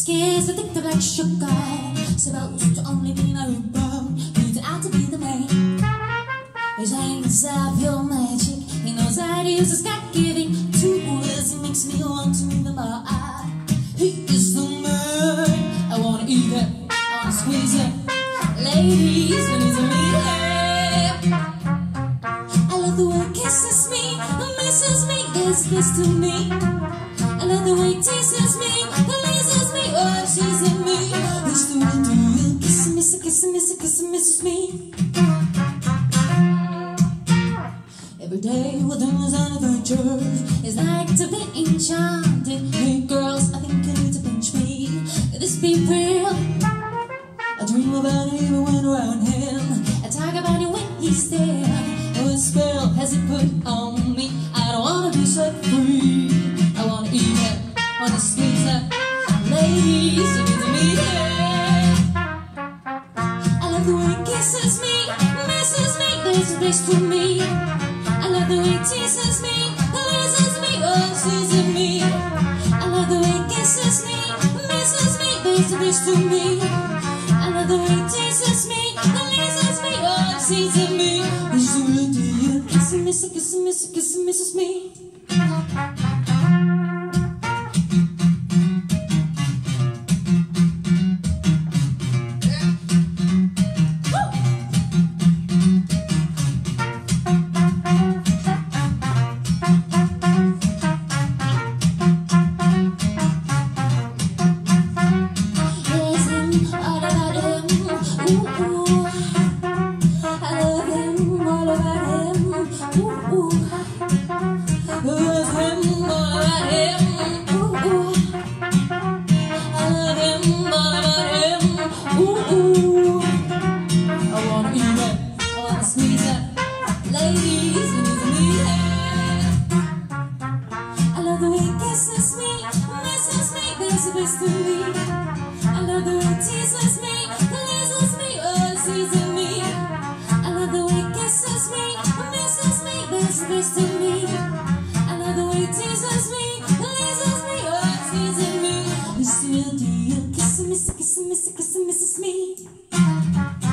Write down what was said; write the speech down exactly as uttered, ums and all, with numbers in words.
skin's addictive like sugar, supposed to only be my rebound. Needs out to be the man. He's hangs up your magic. He knows how to use his God-giving tools. He makes me want to move the bar. He is the man. I wanna eat it, I wanna squeeze it. Ladies, when he's a meathead. I love the way he kisses me, misses me, is this to me. I love the way he teases me, pleases me, oh, she's in me. It's the way to you, kiss me, kiss me, kiss me, misses me. Every day with him is an adventure. It's like to be enchanted. Hey girls, I think you need to pinch me. Could this be real? I dream about him even when around him. I talk about it when he's there. What spell has he put on me? I don't wanna be set free. I wanna eat it, wanna squeeze it. Ladies, you need to meet it. I love the way he kisses me, misses me, there's a place to me. I love the way he teases me, pleases me, oh, she's in me. I love the way he kisses me, misses me, there's a place to me. I love the way he teases me, pleases me, oh, she's in me. It's the way to you, kiss me, kiss me, kiss me, misses me. Ladies, you need to meet it. I love the way he kisses me, misses me, there's a place to me. I love the way he teases me, pleases me, oh, she's in me. I love the way he kisses me, misses me, there's a place to me. I love the way he teases me, pleases me, oh, she's in me. It's the way to you, kiss me, kiss me, kiss me, misses me.